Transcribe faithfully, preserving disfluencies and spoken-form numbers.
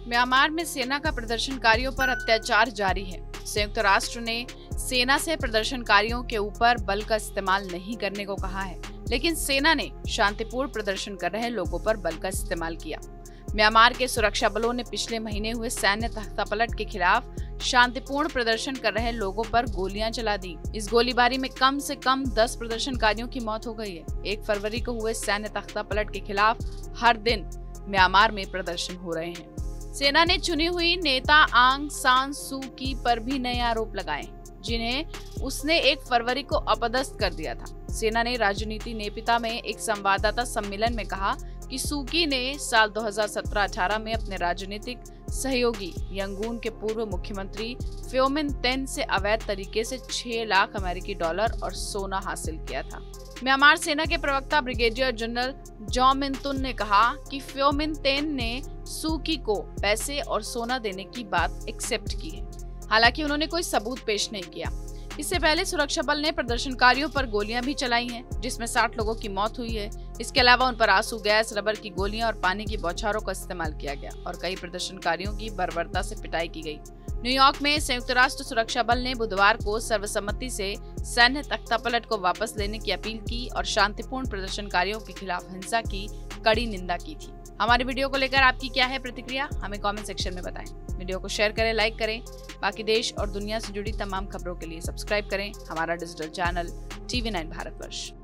Myanmar में सेना का प्रदर्शनकारियों पर अत्याचार जारी है। संयुक्त राष्ट्र ने सेना से प्रदर्शनकारियों के ऊपर बल का इस्तेमाल नहीं करने को कहा है, लेकिन सेना ने शांतिपूर्ण प्रदर्शन कर रहे लोगों पर बल का इस्तेमाल किया। म्यांमार के सुरक्षा बलों ने पिछले महीने हुए सैन्य तख्तापलट के खिलाफ शांतिपूर्ण प्रदर्शन कर रहे लोगों पर गोलियां चला दी। इस गोलीबारी में कम से कम दस प्रदर्शनकारियों की मौत हो गई है। एक फरवरी को हुए सैन्य तख्तापलट के खिलाफ हर दिन म्यांमार में प्रदर्शन हो रहे हैं। सेना ने चुनी हुई नेता आंग सान सू की पर भी नए आरोप लगाए, जिन्हें उसने एक फरवरी को अपदस्थ कर दिया था। सेना ने राजनीति नेपिता में एक संवाददाता सम्मेलन में कहा कि सूकी ने साल दो हज़ार सत्रह अठारह में अपने राजनीतिक सहयोगी यंगून के पूर्व मुख्यमंत्री फ्यो मिन तेन से अवैध तरीके से छह लाख अमेरिकी डॉलर और सोना हासिल किया था। म्यांमार सेना के प्रवक्ता ब्रिगेडियर जनरल जॉ मिन तुन ने कहा कि फ्यो मिन तेन ने सूकी को पैसे और सोना देने की बात एक्सेप्ट की है, हालांकि उन्होंने कोई सबूत पेश नहीं किया। इससे पहले सुरक्षा बल ने प्रदर्शनकारियों पर गोलियां भी चलाई हैं, जिसमें साठ लोगों की मौत हुई है। इसके अलावा उन पर आंसू गैस, रबर की गोलियां और पानी की बौछारों का इस्तेमाल किया गया और कई प्रदर्शनकारियों की बर्बरता से पिटाई की गई। न्यूयॉर्क में संयुक्त राष्ट्र सुरक्षा बल ने बुधवार को सर्वसम्मति से सैन्य तख्तापलट को वापस लेने की अपील की और शांतिपूर्ण प्रदर्शनकारियों के खिलाफ हिंसा की कड़ी निंदा की थी। हमारी वीडियो को लेकर आपकी क्या है प्रतिक्रिया, हमें कमेंट सेक्शन में बताएं। वीडियो को शेयर करें, लाइक करें। बाकी देश और दुनिया से जुड़ी तमाम खबरों के लिए सब्सक्राइब करें हमारा digital channel TV nine Bharatvarsh.